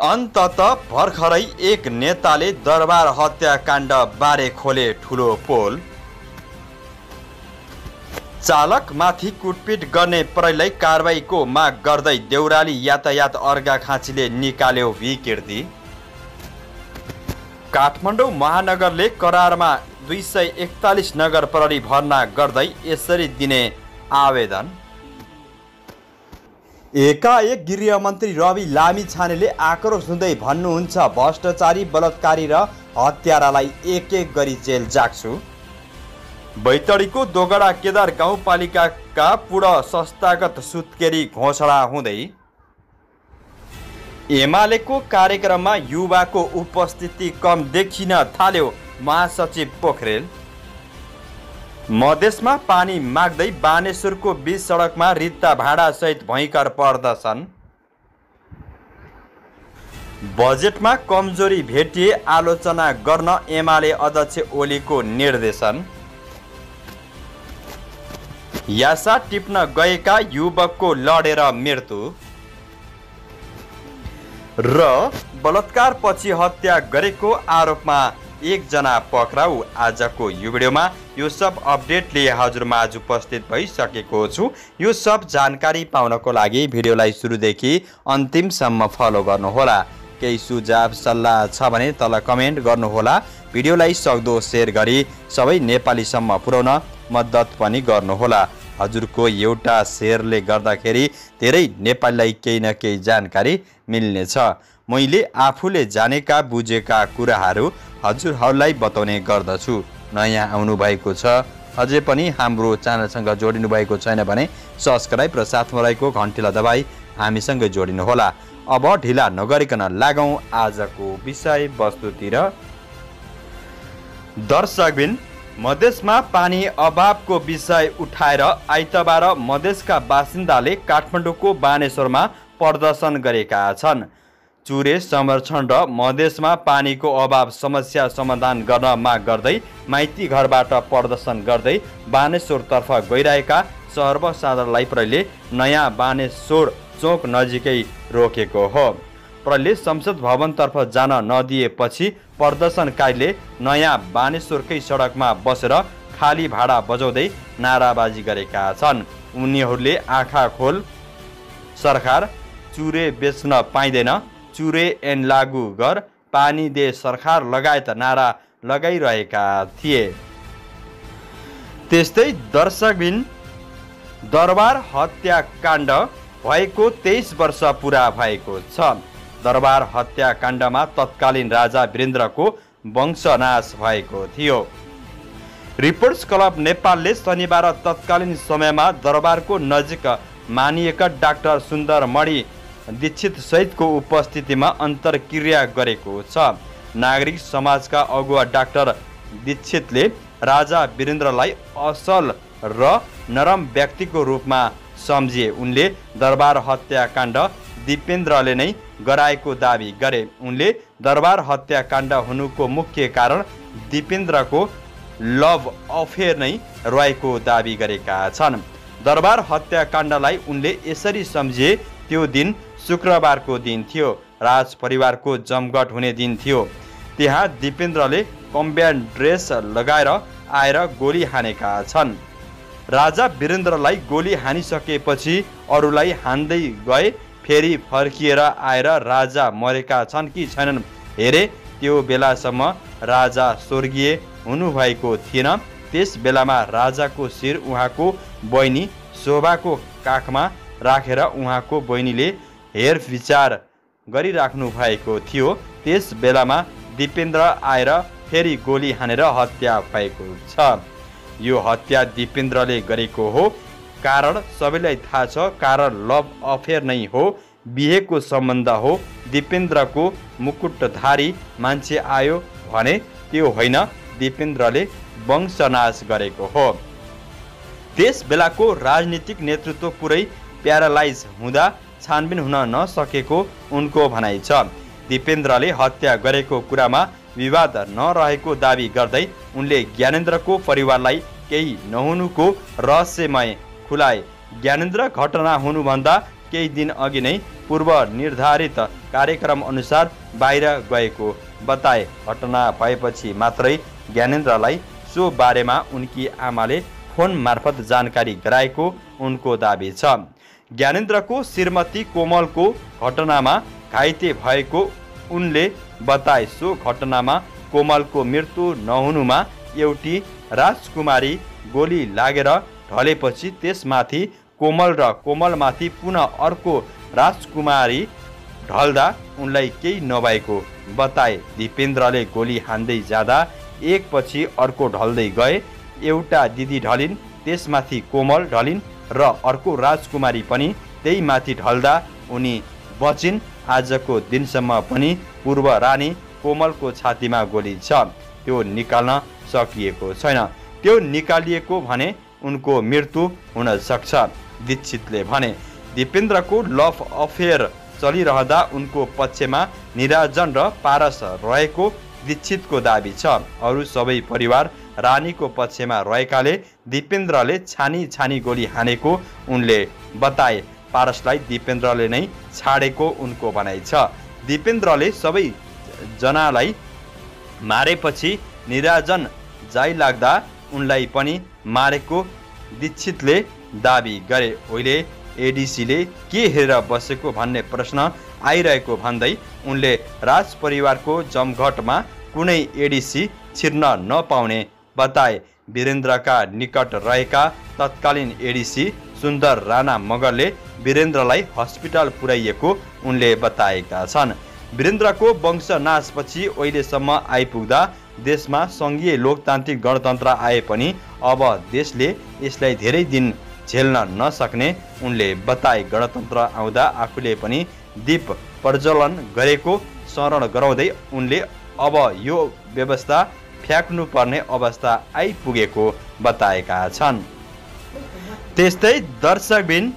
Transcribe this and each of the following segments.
अन्ततः भर्खरै एक नेताले दरबार हत्याकाण्ड बारे खोले ठुलो पोल। चालकमाथि कुटपिट गर्ने प्रहरीलाई कारबाहीको माग गर्दै देउराली यातायात अर्घाखाँचीले निकाल्यो विकृति। काठमाडौँ महानगरले करारमा 241 नगर प्रहरी भर्ना गर्दै यसरी दिने आवेदन। एकाएक गृहमन्त्री रवि लामिछानेले आक्रोश हुँदै भन्नुहुन्छ, भ्रष्टाचारी, बलात्कारी र हत्यारालाई एक एक गरी जेल जाग्छु। बैतडीको दोगडा केदार गाउँपालिकाका पूर्ण संस्थागत सुत्केरी घोषणा हुँदै। एमालेको कार्यक्रममा युवाको उपस्थिति कम देखिन थाल्यो, महासचिव पोखरेल। मधेसमा पानी माग्दै बानेश्वरको बीच सडकमा रित्ता भाडासहित भयङ्कर प्रदर्शन। बजेटमा कमजोरी भेटिए आलोचना गर्न एमाले अध्यक्ष ओलीको निर्देशन। यासा टिप्न गएका युवकको लडेर मृत्यु र बलात्कारपछि हत्या गरेको आरोपमा एकजना पक्राउ। आजको यो भिडियोमा यो सब अपडेट लिए हजुरमाझ उपस्थित भइसकेको छु। यो सब जानकारी पाउनको लागि भिडियोलाई सुरुदेखि अन्तिमसम्म फलो गर्नुहोला। केही सुझाव सल्लाह छ भने तल कमेन्ट गर्नुहोला। भिडियोलाई सक्दो सेयर गरी सबै नेपालीसम्म पुर्याउन मद्दत पनि गर्नुहोला। हजुरको एउटा सेयरले गर्दाखेरि धेरै नेपालीलाई केही न केही जानकारी मिल्नेछ। मैले आफूले जानेका बुझेका कुराहरू हजुरहरूलाई बताउने गर्दछु। नयाँ आउनु भएको छ, अझै पनि हाम्रो च्यानलसँग जोडिनु भएको छैन भने सब्सक्राइब र साथमा रहेको घन्टीलाई दबाई हामीसँग जोडिनुहोला। अब ढिला नगरिकन लागौँ आजको विषयवस्तुतिर। दर्शकबिन, मधेसमा पानी अभावको विषय उठाएर आइतबार मधेसका बासिन्दाले काठमाडौँको बानेश्वरमा प्रदर्शन गरेका छन्। चुरे संरक्षण र मधेसमा पानीको अभाव समस्या समाधान गर्न माग गर्दै माइती घरबाट प्रदर्शन गर्दै बानेश्वरतर्फ गइरहेका सर्वसाधारणलाई प्रहरीले नयाँ बानेश्वर चोक नजिकै रोकेको हो। प्रहरीले संसद भवनतर्फ जान नदिएपछि प्रदर्शनकारीले नयाँ बानेश्वरकै सडकमा बसेर खाली भाडा बजाउँदै नाराबाजी गरेका छन्। उनीहरूले आँखा खोल सरकार, चुरे बेच्न पाइँदैन, चुरे ऐन लागू गर, पानी दे सरकार लगायत नारा लगाइरहेका थिए। त्यस्तै दर्शकबिन, दरबार हत्याकाण्ड भएको 23 वर्ष पुरा भएको छ। दरबार हत्याकाण्डमा तत्कालीन राजा वीरेन्द्रको वंशनाश भएको थियो। रिपोर्टर्स क्लब नेपालले शनिबार तत्कालीन समयमा दरबारको नजिक मानिएका डाक्टर सुन्दरमणि दीक्षित सहितको उपस्थितिमा अन्तर्क्रिया गरेको छ। नागरिक समाजका अगुवा डाक्टर दीक्षितले राजा वीरेन्द्रलाई असल र नरम व्यक्तिको रूपमा सम्झिए। उनले दरबार हत्याकाण्ड दिपेन्द्रले नै गराएको दाबी गरे। उनले दरबार हत्याकाण्ड हुनुको मुख्य कारण दिपेन्द्रको लभ अफेयर नै रहेको दाबी गरेका छन्। दरबार हत्याकाण्डलाई उनले यसरी सम्झिए, त्यो दिन शुक्रबारको दिन थियो, राज परिवारको जमघट हुने दिन थियो। त्यहाँ दिपेन्द्रले कम्ब्याट ड्रेस लगाएर आएर गोली हानेका छन्। राजा वीरेन्द्रलाई गोली हानिसकेपछि अरूलाई हान्दै गए। फेरि फर्किएर आएर राजा मरेका छन् कि छैनन् हेरे। त्यो बेलासम्म राजा स्वर्गीय हुनुभएको थिएन। त्यस बेलामा राजाको शिर उहाँको बहिनी शोभाको काखमा राखेर उहाँको बहिनीले हेरविचार गरिराख्नु भएको थियो। त्यस बेलामा दिपेन्द्र आएर फेरि गोली हानेर हत्या भएको छ। यो हत्या दिपेन्द्रले गरेको हो। कारण सबैलाई थाहा छ, कारण लभ अफेयर नै हो, बिहेको सम्बन्ध हो। दिपेन्द्रको मुकुटधारी मान्छे आयो भने त्यो होइन, दिपेन्द्रले वंशनाश गरेको हो। त्यस बेलाको राजनीतिक नेतृत्व पुरै प्यारालाइज हुँदा छानबिन हुन नसकेको उनको भनाइ छ। दिपेन्द्रले हत्या गरेको कुरामा विवाद नरहेको दाबी गर्दै उनले ज्ञानेन्द्रको परिवारलाई केही नहुनुको रहस्यमय खुलाए। ज्ञानेन्द्र घटना हुनुभन्दा केही दिन अघि नै पूर्व निर्धारित कार्यक्रम अनुसार बाहिर गएको बताए। घटना भएपछि मात्रै ज्ञानेन्द्रलाई सो बारेमा उनकी आमाले फोन मार्फत जानकारी गराएको उनको दाबी छ। ज्ञानेन्द्रको श्रीमती कोमलको घटनामा घाइते भएको उनले बताए। सो घटनामा कोमलको मृत्यु नहुनुमा एउटी राजकुमारी गोली लागेर ढलेपछि त्यसमाथि कोमल र कोमलमाथि पुनः अर्को राजकुमारी ढल्दा उनलाई केही नभएको बताए। दिपेन्द्रले गोली हान्दै जाँदा एकपछि अर्को ढल्दै गए। एउटा दिदी ढलिन्, त्यसमाथि कोमल ढलिन् र अर्को राजकुमारी पनि त्यही माथि ढल्दा उनी बचिन्। आजको दिनसम्म पनि पूर्व रानी कोमलको छातीमा गोली छ, त्यो निकाल्न सकिएको छैन। त्यो निकालिएको भने उनको मृत्यु हुन सक्छ, दीक्षितले भने। दिपेन्द्रको लभ अफेयर चलिरहँदा उनको पक्षमा निराजन र पारस रहेको दीक्षितको दाबी छ। अरू सबै परिवार रानीको पक्षमा रहेकाले दिपेन्द्रले छानी छानी गोली हानेको उनले बताए। पारसलाई दिपेन्द्रले नै छाडेको उनको भनाइ छ। दिपेन्द्रले सबै जनालाई मारेपछि निराजन जाइ लाग्दा उनलाई पनि मारेको दीक्षितले दाबी गरे। अहिले एडिसीले के हेरेर बसेको भन्ने प्रश्न आइरहेको भन्दै उनले राजपरिवारको जमघटमा कुनै एडिसी छिर्न नपाउने बताए। वीरेन्द्रका निकट रहेका तत्कालीन एडिसी सुन्दर राणा मगरले वीरेन्द्रलाई हस्पिटल पुर्याइएको उनले बताएका छन्। वीरेन्द्रको वंशनाशपछि अहिलेसम्म आइपुग्दा देशमा सङ्घीय लोकतान्त्रिक गणतन्त्र आए पनि अब देशले यसलाई धेरै दिन झेल्न नसक्ने उनले बताए। गणतन्त्र आउँदा आफूले पनि दीप प्रज्वलन गरेको स्मरण गराउँदै उनले अब यो व्यवस्था फ्याक्नुपर्ने अवस्था आइपुगेको बताएका छन्। त्यस्तै दर्शकबिन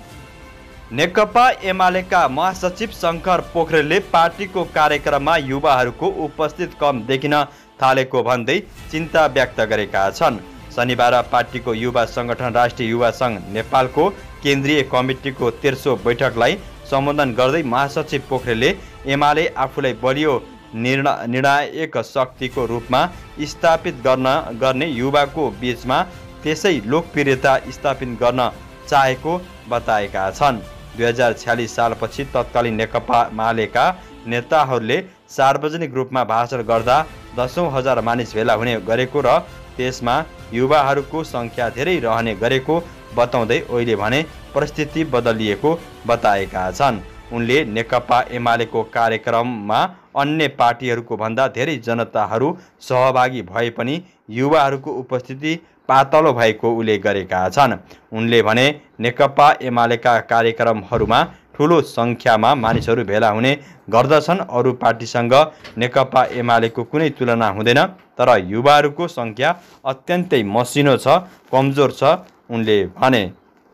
नेकपा एमालेका महासचिव शङ्कर पोखरेलले पार्टीको कार्यक्रममा युवाहरूको उपस्थित कम देखिन थालेको भन्दै चिन्ता व्यक्त गरेका छन्। शनिबार पार्टीको युवा सङ्गठन राष्ट्रिय युवा सङ्घ नेपालको केन्द्रीय कमिटीको 13औं बैठकलाई सम्बोधन गर्दै महासचिव पोखरेलले एमाले आफूलाई बलियो निर्णायक शक्तिको रूपमा स्थापित गर्ने युवाको बीचमा त्यसै लोकप्रियता स्थापित गर्न चाहेको बताएका छन्। 2046 सालपछि तत्कालीन नेकपा मालेका नेताहरूले सार्वजनिक रूपमा भाषण गर्दा 10,000 मानिस भेला हुने गरेको र त्यसमा युवाहरूको सङ्ख्या धेरै रहने गरेको बताउँदै अहिले भने परिस्थिति बदलिएको बताएका छन्। उनले नेकपा एमालेको कार्यक्रममा अन्य पार्टीहरूको भन्दा धेरै जनताहरू सहभागी भए पनि युवाहरूको उपस्थिति पातलो भएको उल्लेख गरेका छन्। उनले भने नेकपा एमालेका कार्यक्रमहरूमा ठुलो सङ्ख्यामा मानिसहरू भेला हुने गर्दछन्। अरू पार्टीसँग नेकपा एमालेको कुनै तुलना हुँदैन, तर युवाहरूको सङ्ख्या अत्यन्तै मसिनो छ, कमजोर छ, उनले भने।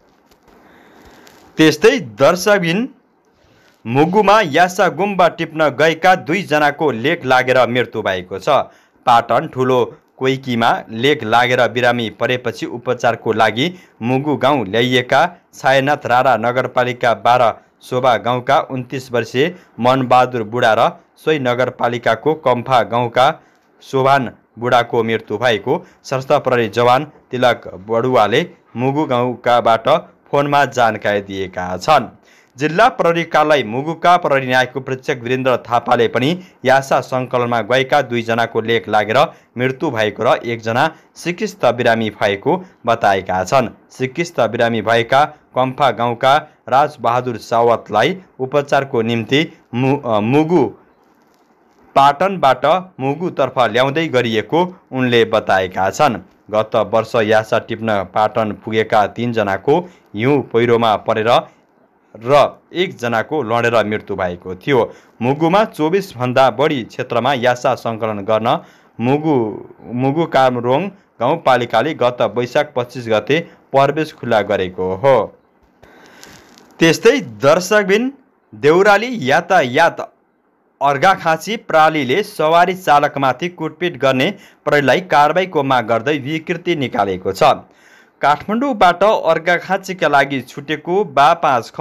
त्यस्तै दर्शकबिन मुगुमा यासा गुम्बा टिप्न गएका 2 जनाको लेक लागेर मृत्यु भएको छ। पाटन ठुलो कोइकीमा लेक लागेर बिरामी परेपछि उपचारको लागि मुगु गाउँ ल्याइएका छायानाथ राणा नगरपालिका 12 शोभा गाउँका 29 वर्षीय मनबहादुर बुढा र सोही नगरपालिकाको कम्फा गाउँका शोभान बुढाको मृत्यु भएको सशस्त्र प्रहरी जवान तिलक बडुवाले मुगु गाउँकाबाट फोनमा जानकारी दिएका छन्। जिल्ला प्रहरी कार्यालय मुगुका प्रहरी नायकको प्रेक्षक वीरेन्द्र थापाले पनि यासा सङ्कलनमा गएका 2 जनाको लेक लागेर मृत्यु भएको र 1 जना सिकिस्त बिरामी भएको बताएका छन्। सिकिस्त बिरामी भएका कम्फा गाउँका राजबहादुर सावतलाई उपचारको निम्ति मुगु पाटनबाट मुगुतर्फ ल्याउँदै गरिएको उनले बताएका छन्। गत वर्ष यासा टिप्न पाटन पुगेका 3 जनाको हिउँ पहिरोमा परेर र 1 जनाको लडेर मृत्यु भएको थियो। मुगुमा 24 भन्दा बढी क्षेत्रमा यासा सङ्कलन गर्न मुगु कामरोङ गाउँपालिकाले गत वैशाख 25 गते प्रवेश खुला गरेको हो। त्यस्तै दर्शकबिन देउराली यातायात अर्घाखाँची प्रहरीले सवारी चालकमाथि कुटपिट गर्ने प्रहरीलाई कारबाहीको माग गर्दै विकृति निकालेको छ। काठमाडौँबाट अर्घाखाँचीका लागि छुटेको बा 5 ख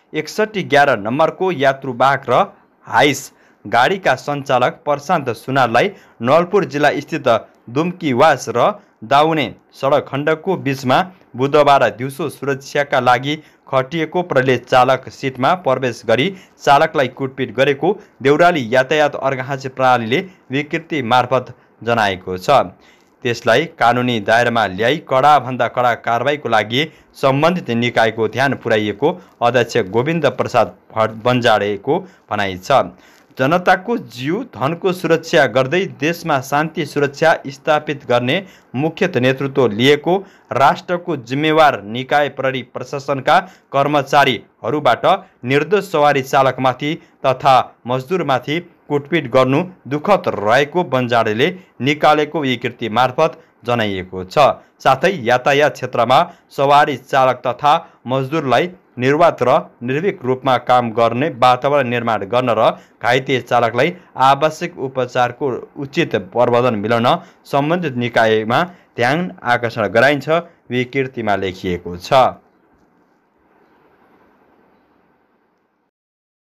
6111 नम्बरको यात्रुवाहक र हाइस गाडीका सञ्चालक प्रशान्त सुनारलाई नवलपुर जिल्ला स्थित दुम्कीवास र दाउने सडक खण्डको बीचमा बुधबार दिउँसो सुरक्षाका लागि खटिएको प्रहरीले चालक सिटमा प्रवेश गरी चालकलाई कुटपिट गरेको देउराली यातायात अर्घाखाँची प्रणालीले विकृति मार्फत जनाएको छ। त्यसलाई कानुनी दायरामा ल्याई कडाभन्दा कडा कारबाहीको लागि सम्बन्धित निकायको ध्यान पुर्याइएको अध्यक्ष गोविन्द प्रसाद बन्जाडेको भनाइ छ। जनताको जीव धनको सुरक्षा गर्दै देशमा शान्ति सुरक्षा स्थापित गर्ने मुख्य नेतृत्व लिएको राष्ट्रको जिम्मेवार निकाय प्रहरी प्रशासनका कर्मचारीहरूबाट निर्दोष सवारी चालकमाथि तथा मजदुरमाथि कुटपिट गर्नु दुःखद रहेको बन्जाडेले निकालेको विकृति मार्फत जनाइएको छ। साथै यातायात क्षेत्रमा सवारी चालक तथा मजदुरलाई निर्वाध र निर्भीक रूपमा काम गर्ने वातावरण निर्माण गर्न र घाइते चालकलाई आवश्यक उपचारको उचित प्रबन्धन मिलाउन सम्बन्धित निकायमा ध्यान आकर्षण गराइन्छ, विकृतिमा लेखिएको छ।